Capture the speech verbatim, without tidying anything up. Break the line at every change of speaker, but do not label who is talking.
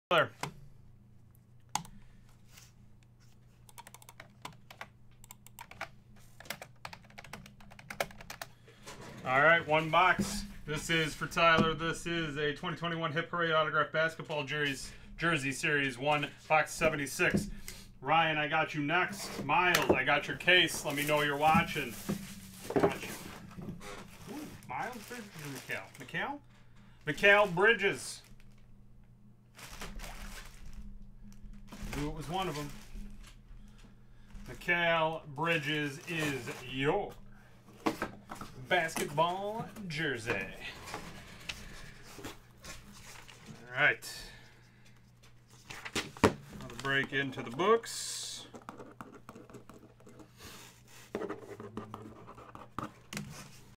All right, one box. This is for Tyler. This is a twenty twenty-one Hit Parade Autograph Basketball Jersey, Jersey Series one, box seventy-six. Ryan, I got you next. Miles, I got your case. Let me know you're watching. Got you. Ooh, Miles Bridges or Mikal? Mikal? Mikal Bridges. I knew it was one of them. Mikal Bridges is your basketball jersey. All right. I'll break into the books.